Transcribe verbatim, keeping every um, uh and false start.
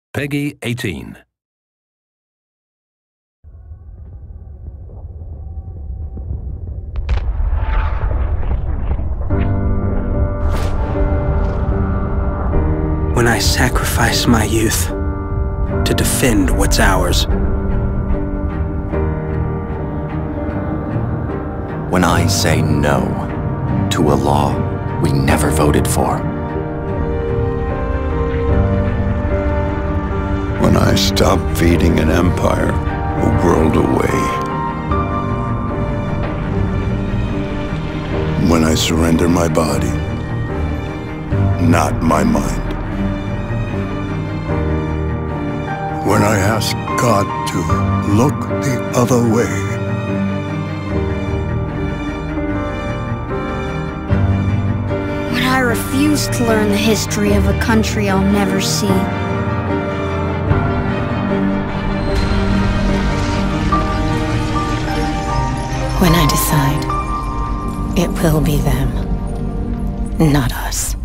Peggy eighteen. When I sacrifice my youth to defend what's ours. When I say no to a law we never voted for. When I stop feeding an empire a world away. When I surrender my body, not my mind. When I ask God to look the other way. When I refuse to learn the history of a country I'll never see. When I decide, it will be them, not us.